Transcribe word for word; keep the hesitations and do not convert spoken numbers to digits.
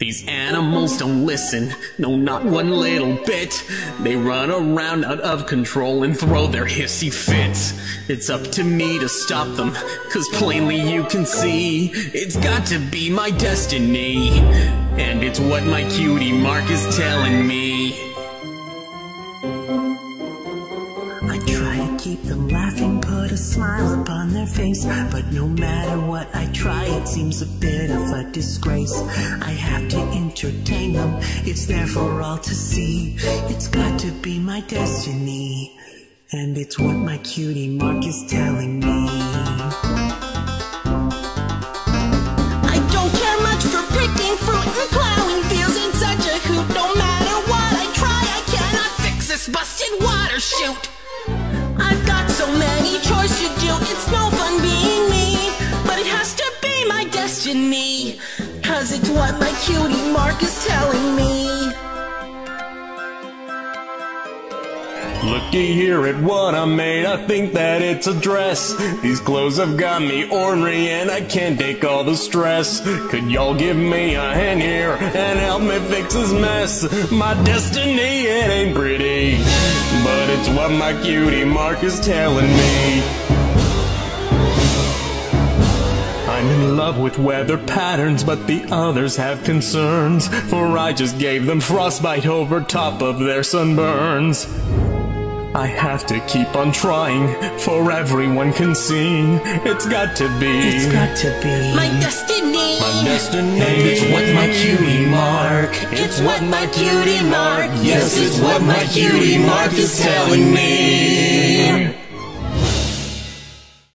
These animals don't listen, no, not one little bit. They run around out of control and throw their hissy fits. It's up to me to stop them, cause plainly you can see it's got to be my destiny, and it's what my cutie mark is telling me. I try to keep them laughing, put a smile upon their face, but no matter what I try, it seems a bit of a disgrace. I have to entertain them, it's there for all to see. It's got to be my destiny, and it's what my cutie mark is telling me. I don't care much for picking fruit and plowing fields in such a hoot. No matter what I try, I cannot fix this busted water chute. I've got so many chores to do, it's no fun being me, but it has to be my destiny, cause it's what my cutie mark is telling me. Looky here at what I made, I think that it's a dress. These clothes have got me ornery and I can't take all the stress. Could y'all give me a hand here and help me fix this mess? My destiny, it ain't pretty, but it's what my cutie mark is telling me. I'm in love with weather patterns, but the others have concerns, for I just gave them frostbite over top of their sunburns. I have to keep on trying, for everyone can see it's got to be, it's got to be my destiny, my destiny. And it's what my cutie mark, it's what my cutie mark, yes, it's what my cutie mark is telling me.